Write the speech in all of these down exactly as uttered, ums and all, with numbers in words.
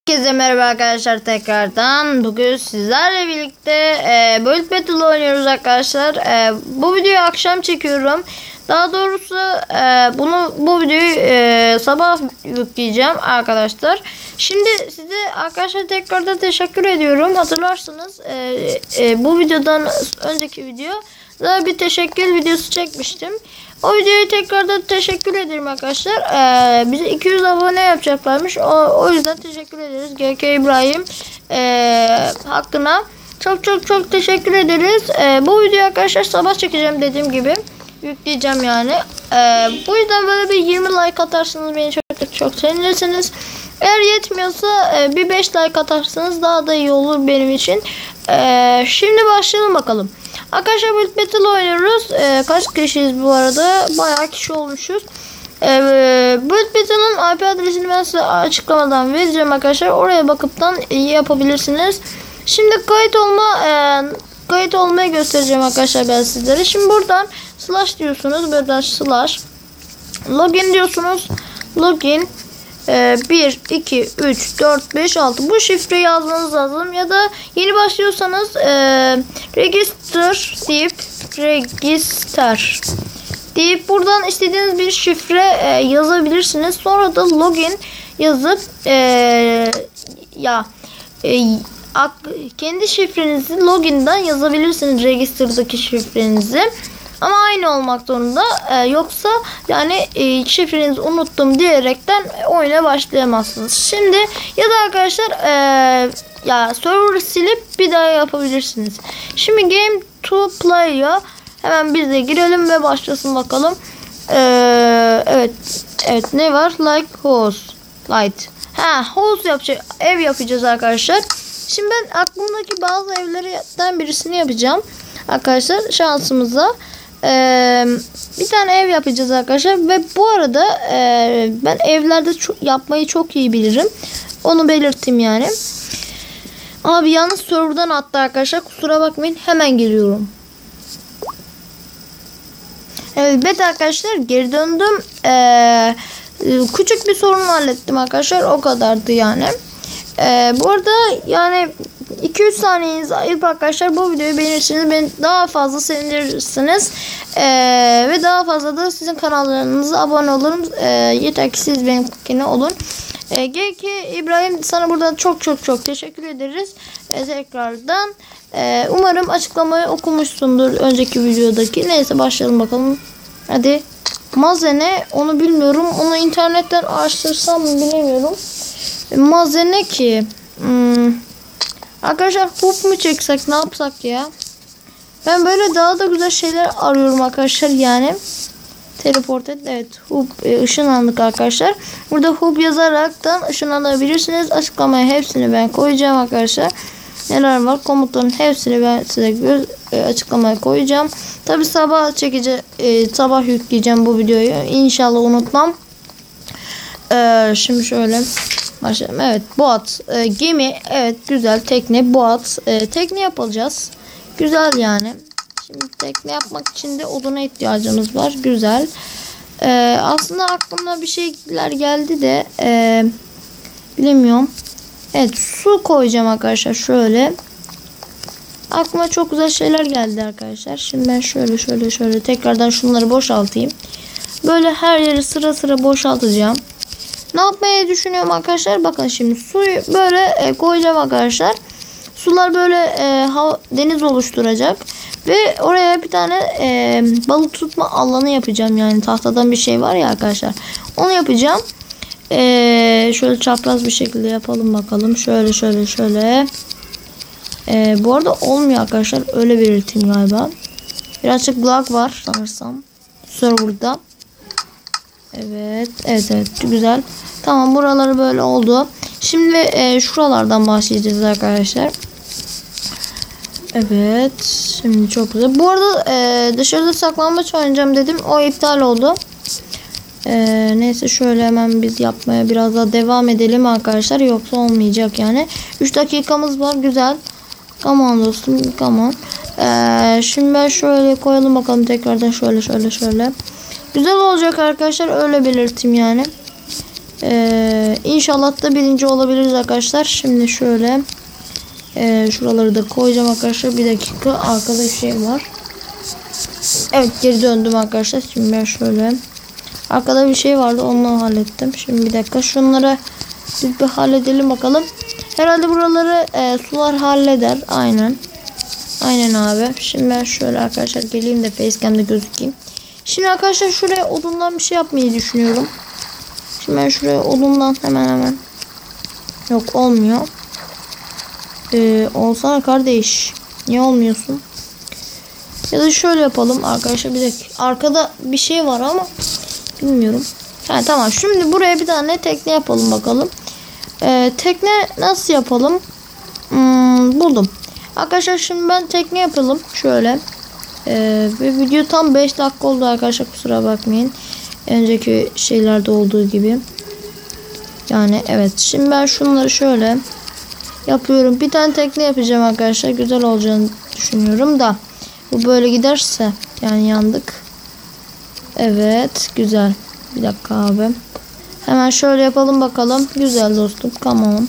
Herkese merhaba arkadaşlar tekrardan. Bugün sizlerle birlikte e, Bullet Battle oynuyoruz arkadaşlar. E, bu videoyu akşam çekiyorum. Daha doğrusu e, bunu bu videoyu e, sabah yükleyeceğim arkadaşlar. Şimdi size arkadaşlar tekrardan teşekkür ediyorum. Hatırlarsınız e, e, bu videodan önceki video daha bir teşekkür videosu çekmiştim. O videoyu tekrardan teşekkür ederim arkadaşlar. Ee, bize iki yüz abone yapacaklarmış. O, o yüzden teşekkür ederiz. G K İbrahim e, hakkına çok çok çok teşekkür ederiz. E, bu videoyu arkadaşlar sabah çekeceğim dediğim gibi. Yükleyeceğim yani. E, bu yüzden böyle bir yirmi like atarsanız beni çok çok, çok sevinirsiniz. Eğer yetmiyorsa e, bir beş like atarsanız daha da iyi olur benim için. E, şimdi başlayalım bakalım. Arkadaşlar Bullet Battle oynuyoruz. Ee, kaç kişiyiz bu arada? Bayağı kişi olmuşuz. Ee, Bullet Battle'ın I P adresini ben size açıklamadan vereceğim arkadaşlar. Oraya bakıptan iyi yapabilirsiniz. Şimdi kayıt olma e, kayıt olmayı göstereceğim arkadaşlar ben sizlere. Şimdi buradan slash diyorsunuz. Buradan slash login diyorsunuz. Login bir, iki, üç, dört, beş, altı bu şifreyi yazmanız lazım ya da yeni başlıyorsanız e, register deyip register deyip buradan istediğiniz bir şifre e, yazabilirsiniz. Sonra da login yazıp e, ya e, ak, kendi şifrenizi login'den yazabilirsiniz, register'daki şifrenizi. Ama aynı olmak zorunda. Ee, yoksa yani e, şifrenizi unuttum diyerekten oyuna başlayamazsınız. Şimdi ya da arkadaşlar e, ya server silip bir daha yapabilirsiniz. Şimdi game to play'a hemen biz de girelim ve başlasın bakalım. Ee, evet. Evet ne var? Like house. Light. Ha, house yapacak. Ev yapacağız arkadaşlar. Şimdi ben aklımdaki bazı evlerden birisini yapacağım. Arkadaşlar şansımıza. Ee, bir tane ev yapacağız arkadaşlar ve bu arada e, ben evlerde çok, yapmayı çok iyi bilirim, onu belirttim yani. Abi yalnız serverdan attı arkadaşlar, kusura bakmayın, hemen geliyorum. Evet arkadaşlar geri döndüm. Ee, küçük bir sorun hallettim arkadaşlar, o kadardı yani. Ee, bu arada yani iki üç saniyenizi ayırıp arkadaşlar bu videoyu beğenirseniz beni daha fazla sevinirsiniz. Ee, ve daha fazla da sizin kanallarınıza abone olurum. Ee, yeter ki siz benimkine olun. Ee, G K İbrahim, sana buradan çok çok çok teşekkür ederiz. Ee, tekrardan. Ee, umarım açıklamayı okumuşsundur önceki videodaki. Neyse başlayalım bakalım. Hadi. Mazene, onu bilmiyorum. Onu internetten araştırsam mı bilemiyorum. Mazene ki. Hmm. Arkadaşlar hoop mu çeksek, ne yapsak ya? Ben böyle daha da güzel şeyler arıyorum arkadaşlar yani. Teleport et, evet, hoop e, ışınlandık arkadaşlar. Burada hoop yazaraktan ışınlanabilirsiniz. Açıklamaya hepsini ben koyacağım arkadaşlar. Neler var komutların hepsini ben size göz, e, açıklamaya koyacağım. Tabi sabah çekeceğim, e, sabah yükleyeceğim bu videoyu. İnşallah unutmam. E, şimdi şöyle başlayalım. Evet, boat, e, gemi, evet güzel, tekne, boat, e, tekne yapacağız. Güzel yani. Şimdi tekne yapmak için de oduna ihtiyacımız var. Güzel. E, aslında aklıma bir şeyler geldi de e, bilemiyorum. Evet, su koyacağım arkadaşlar şöyle. Aklıma çok güzel şeyler geldi arkadaşlar. Şimdi ben şöyle şöyle şöyle tekrardan şunları boşaltayım. Böyle her yeri sıra sıra boşaltacağım. Ne yapmayı düşünüyorum arkadaşlar? Bakın şimdi suyu böyle e, koyacağım arkadaşlar. Sular böyle e, hava, deniz oluşturacak. Ve oraya bir tane e, balık tutma alanı yapacağım. Yani tahtadan bir şey var ya arkadaşlar. Onu yapacağım. E, şöyle çapraz bir şekilde yapalım bakalım. Şöyle şöyle şöyle. E, bu arada olmuyor arkadaşlar. Öyle belirteyim galiba. Birazcık lag var sanırsam serverda. Evet, evet, evet, güzel. Tamam, buraları böyle oldu. Şimdi e, şuralardan başlayacağız arkadaşlar. Evet, şimdi çok güzel. Bu arada e, dışarıda saklambaç oynayacağım dedim. O iptal oldu. E, neyse şöyle hemen biz yapmaya biraz daha devam edelim arkadaşlar. Yoksa olmayacak yani. üç dakikamız var, güzel. Come on dostum, come on. E, şimdi ben şöyle koyalım bakalım tekrardan şöyle şöyle şöyle. Güzel olacak arkadaşlar, öyle belirteyim yani. Ee, inşallah da birinci olabiliriz arkadaşlar. Şimdi şöyle e, şuraları da koyacağım arkadaşlar. Bir dakika, arkada bir şey var. Evet, geri döndüm arkadaşlar. Şimdi ben şöyle, arkada bir şey vardı, onu hallettim. Şimdi bir dakika, şunları bir, bir halledelim bakalım. Herhalde buraları e, sular halleder. Aynen. Aynen abi. Şimdi ben şöyle arkadaşlar geleyim de facecam'de gözükeyim. Şimdi arkadaşlar şuraya odundan bir şey yapmayı düşünüyorum. Şimdi ben şuraya odundan hemen hemen. Yok, olmuyor. Ee, olsana kardeş. Niye olmuyorsun? Ya da şöyle yapalım arkadaşlar, bir dakika. Arkada bir şey var ama bilmiyorum. Ha, tamam. Şimdi buraya bir tane tekne yapalım bakalım. Ee, tekne nasıl yapalım? Hmm, buldum. Arkadaşlar şimdi ben tekne yapalım. Şöyle. Ee, ve video tam beş dakika oldu arkadaşlar, kusura bakmayın. Önceki şeylerde olduğu gibi. Yani evet. Şimdi ben şunları şöyle yapıyorum. Bir tane tekne yapacağım arkadaşlar. Güzel olacağını düşünüyorum da. Bu böyle giderse yani yandık. Evet. Güzel. Bir dakika abi. Hemen şöyle yapalım bakalım. Güzel dostum. Come on.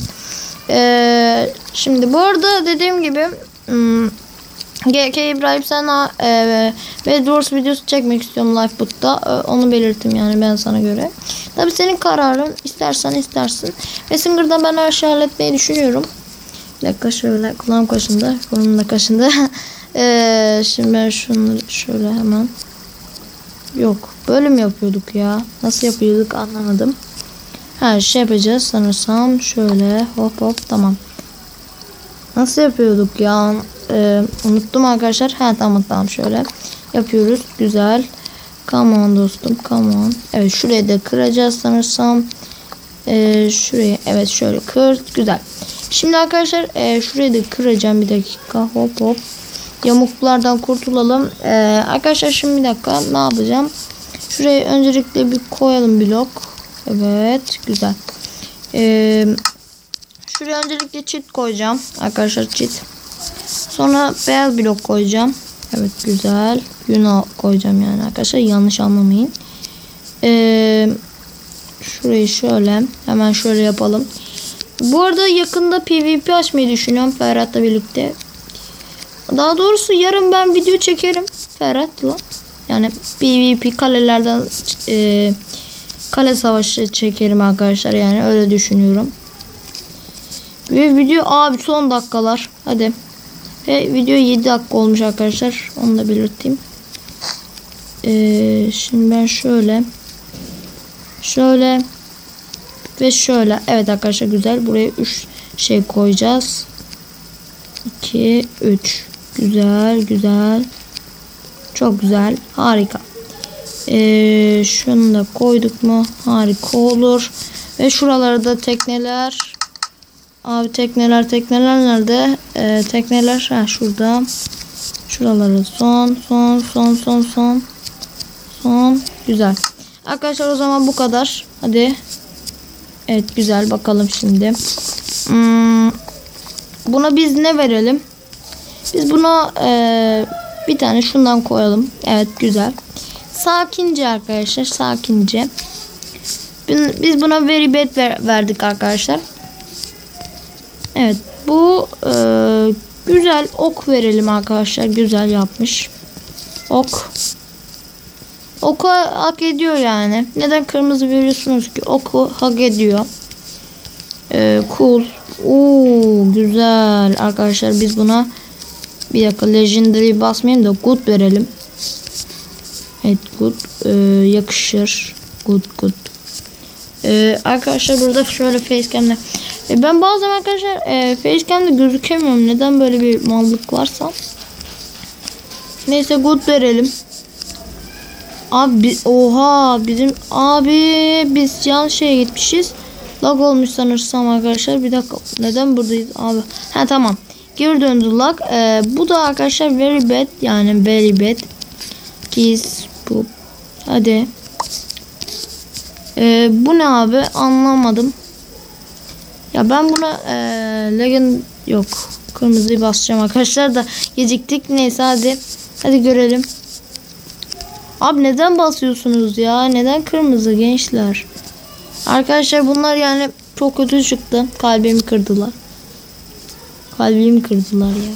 Ee, şimdi bu arada dediğim gibi hmm, G K İbrahim sana e, Bedwars videosu çekmek istiyorum Lifeboot'ta. E, onu belirttim yani ben sana göre. Tabi senin kararın. İstersen istersin. Messenger'da ben her şeyi halletmeyi düşünüyorum. Bir dakika, şöyle kulağım kaşındı. Burnum da kaşındı. e, şimdi ben şunu şöyle hemen. Yok. Böyle mi yapıyorduk ya? Nasıl yapıyorduk anlamadım. Her şey yapacağız sanırsam. Şöyle hop hop, tamam. Nasıl yapıyorduk ya? Ee, unuttum arkadaşlar. Ha, tamam tamam, şöyle yapıyoruz. Güzel. Come on dostum, come on. Evet, şurayı da kıracağız sanırsam. Ee, şurayı evet şöyle kır. Güzel. Şimdi arkadaşlar e, şurayı da kıracağım, bir dakika. Hop hop. Yamuklardan kurtulalım. Ee, arkadaşlar şimdi bir dakika, ne yapacağım? Şurayı öncelikle bir koyalım blok. Evet, güzel. Ee, şuraya öncelikle çit koyacağım arkadaşlar, çit. Sonra beyaz blok koyacağım. Evet, güzel. Yuna koyacağım yani arkadaşlar, yanlış anlamayın. Ee, şurayı şöyle hemen şöyle yapalım. Bu arada yakında PvP açmayı düşünüyorum Ferhat'la birlikte. Daha doğrusu yarın ben video çekerim Ferhat'la. Yani PvP kalelerden e, kale savaşı çekerim arkadaşlar, yani öyle düşünüyorum. Ve video abi son dakikalar. Hadi. Ve video yedi dakika olmuş arkadaşlar. Onu da belirteyim. Ee, şimdi ben şöyle. Şöyle. Ve şöyle. Evet arkadaşlar, güzel. Buraya üç şey koyacağız. iki, üç. Güzel, güzel. Çok güzel. Harika. Ee, şunu da koyduk mu? Harika olur. Ve şuralarda da tekneler. Abi tekneler tekneler nerede? Ee, tekneler ha, şurada. Şuraları son son son son son. Son. Güzel. Arkadaşlar o zaman bu kadar. Hadi. Evet, güzel, bakalım şimdi. Hmm, buna biz ne verelim? Biz buna e, bir tane şundan koyalım. Evet, güzel. Sakince arkadaşlar, sakince. Biz buna very bad ver, verdik arkadaşlar. Evet, bu e, güzel. Ok verelim arkadaşlar, güzel yapmış. Ok. Oku hak ediyor yani. Neden kırmızı veriyorsunuz ki? Oku hak ediyor. Ee, cool. Oo, güzel. Arkadaşlar biz buna bir dakika, legendary basmayayım da good verelim. Evet, good. Ee, yakışır. Good good. Ee, arkadaşlar burada şöyle facecam'de. Ee, ben bazen arkadaşlar e, facecam'de gözükemiyorum. Neden böyle bir mallık varsa. Neyse, good verelim. Abi oha, bizim abi biz yanlış şeye gitmişiz. Lag olmuş sanırsam arkadaşlar. Bir dakika, neden buradayız abi? Ha, tamam. Geri döndü lag. Ee, bu da arkadaşlar very bad, yani very bad. Kiss bu. Hadi. Ee, bu ne abi? Anlamadım. Ya ben buna e, legend yok. Kırmızıyı basacağım arkadaşlar da geciktik. Neyse hadi. Hadi görelim. Abi neden basıyorsunuz ya? Neden kırmızı gençler? Arkadaşlar bunlar yani çok kötü çıktı. Kalbimi kırdılar. Kalbimi kırdılar ya.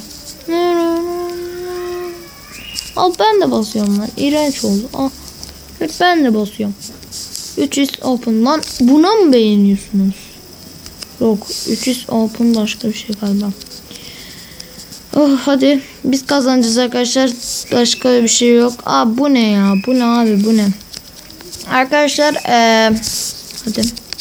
Al ben de basıyorum lan. İğrenç oldu. Al. Ben de basıyorum. üç yüz open lan. Buna mı beğeniyorsunuz? Yok. üç yüz open başka bir şey galiba. Oh hadi. Biz kazanacağız arkadaşlar. Başka bir şey yok. Aa bu ne ya? Bu ne abi? Bu ne? Arkadaşlar ee, hadi.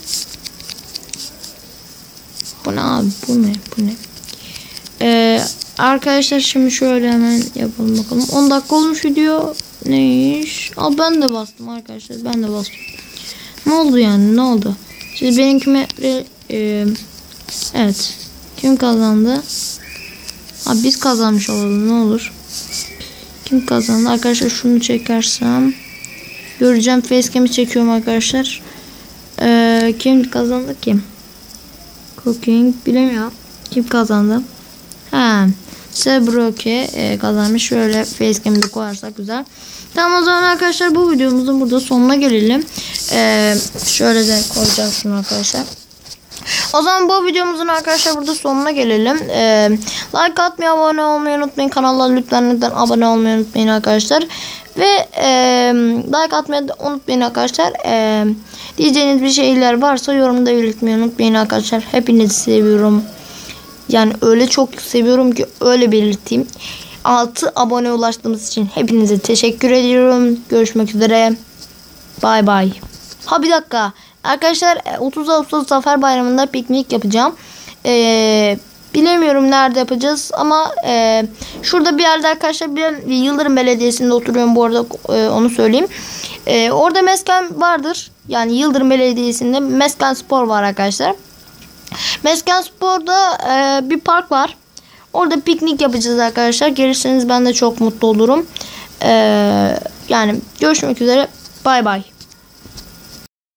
Bu ne abi? Bu ne? Bu ne? Ee, arkadaşlar şimdi şöyle hemen yapalım bakalım. on dakika olmuş video. Ne iş? Aa ben de bastım arkadaşlar. Ben de bastım. Ne oldu yani? Ne oldu? Siz benimkime e, evet. Kim kazandı? Abi biz kazanmış olalım ne olur. Kim kazandı? Arkadaşlar şunu çekersem göreceğim. Facecam'i çekiyorum arkadaşlar. Ee, kim kazandı kim? Cooking bilemiyorum. Kim kazandı? Ha, Sebroke e, kazanmış. Şöyle facecam'i de koyarsak güzel. Tamam o zaman arkadaşlar bu videomuzun burada sonuna gelelim. Ee, şöyle de koyacağım şunu arkadaşlar. O zaman bu videomuzun arkadaşlar burada sonuna gelelim. Ee, like atmayı, abone olmayı unutmayın. Kanala lütfen lütfen abone olmayı unutmayın arkadaşlar. Ve e, like atmayı da unutmayın arkadaşlar. E, diyeceğiniz bir şeyler varsa yorumda belirtmeyi unutmayın arkadaşlar. Hepinizi seviyorum. Yani öyle çok seviyorum ki öyle belirteyim. altı abone ulaştığımız için hepinize teşekkür ediyorum. Görüşmek üzere. Bay bay. Ha bir dakika. Arkadaşlar otuz Ağustos Zafer Bayramı'nda piknik yapacağım. Ee, bilemiyorum nerede yapacağız ama e, şurada bir yerde arkadaşlar bir Yıldırım Belediyesi'nde oturuyorum bu arada e, onu söyleyeyim. E, orada mesken vardır. Yani Yıldırım Belediyesi'nde Mesken Spor var arkadaşlar. Mesken Spor'da e, bir park var. Orada piknik yapacağız arkadaşlar. Gelirseniz ben de çok mutlu olurum. E, yani görüşmek üzere. Bay bay.